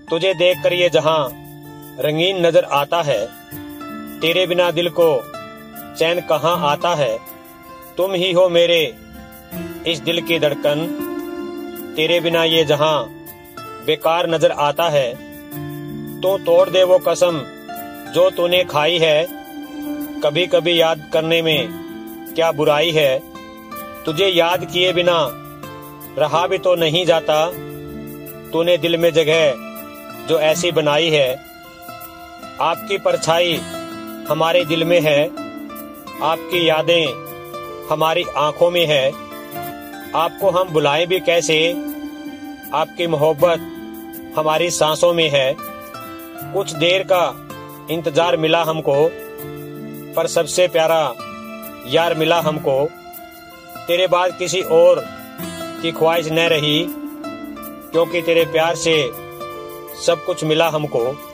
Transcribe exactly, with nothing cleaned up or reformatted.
तुझे देखकर ये जहां रंगीन नजर आता है, तेरे बिना दिल को चैन कहाँ आता है। तुम ही हो मेरे इस दिल की धड़कन, तेरे बिना ये जहां बेकार नजर आता है। तो तोड़ दे वो कसम जो तूने खाई है, कभी कभी याद करने में क्या बुराई है। तुझे याद किए बिना रहा भी तो नहीं जाता, तूने दिल में जगह जो ऐसी बनाई है। आपकी परछाई हमारे दिल में है, आपकी यादें हमारी आंखों में है। आपको हम बुलाएं भी कैसे, आपकी मोहब्बत हमारी सांसों में है। कुछ देर का इंतजार मिला हमको, पर सबसे प्यारा यार मिला हमको। तेरे बाद किसी और की ख्वाहिश न रही, क्योंकि तेरे प्यार से सब कुछ मिला हमको।